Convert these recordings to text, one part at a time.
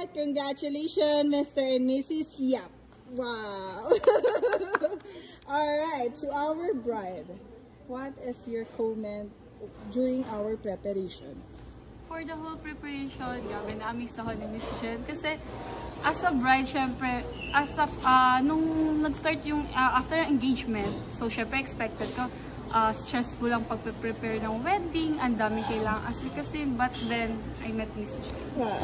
right, congratulations, Mr. and Mrs. Yap. Wow. All right, to our bride, what is your comment during our preparation? For the whole preparation, grabe na-amaze ako ni Miss Jen. Kasi as a bride, syempre, nung nag-start yung after engagement, so syempre expected ko, stressful ang pag-prepare ng wedding, ang dami kailangan asikasin, but then I met Miss Jen. Wow.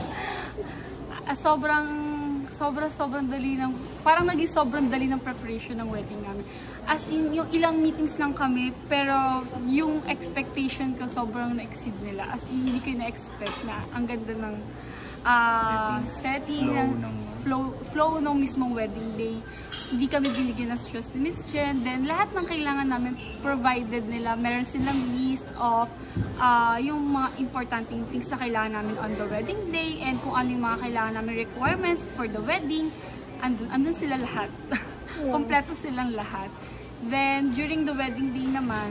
Sobrang dali ng, parang naging sobrang dali ng preparation ng wedding namin. As in, yung ilang meetings lang kami, pero yung expectation ko sobrang na-exceed nila. As in, hindi ko na-expect na ang ganda ng setting, flow ng mismong wedding day. Hindi kami binigyan ng stress ni Miss Jen. Then, lahat ng kailangan namin provided nila. Meron silang list of yung mga importanteng things na kailangan namin on the wedding day and kung ano yung mga kailangan namin requirements for the wedding. Andun sila lahat. Kompleto silang lahat. Then, during the wedding day naman,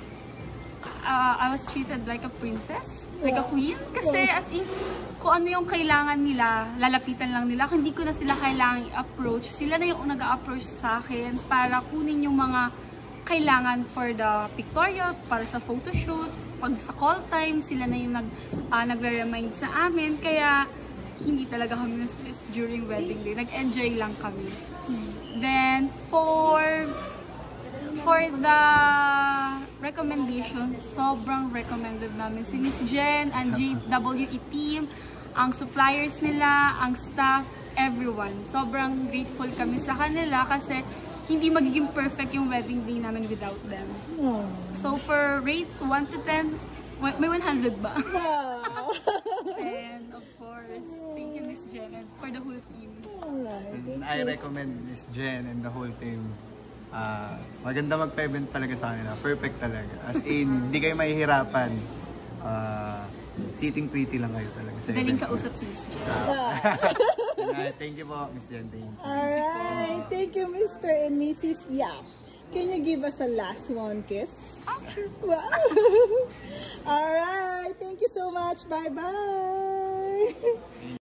I was treated like a princess, like a queen. Kasi as in, kung ano yung kailangan nila, lalapitan lang nila. Kung hindi ko na sila kailangan i-approach, sila na yung nag-a-approach sa akin para kunin yung mga kailangan for the pictorial, para sa photoshoot. Pag sa call time, sila na yung nagre-remind sa amin. Kaya, hindi talaga kami na-stress during wedding day. Nag-enjoy lang kami. Then, for the recommendation, sobrang recommended namin si Miss Jen, ang GWE team, ang suppliers nila, ang staff, everyone. Sobrang grateful kami sa kanila kasi hindi magiging perfect yung wedding day namin without them. So for rate 1 to 10, may 100 ba? Wow! And of course, thank you Miss Jen and for the whole team. Alright, I recommend Miss Jen and the whole team. Maganda mag-event talaga sa kanila. Perfect talaga. As in, hindi kayo mahihirapan. Sitting pretty lang kayo talaga sa Daling event. kausap si Miss Jen. Thank you po, Miss Jen. Thank you. Alright, thank you, Mr. and Mrs. Yap. Can you give us a last one kiss? Sure. Wow. Alright, thank you so much. Bye-bye.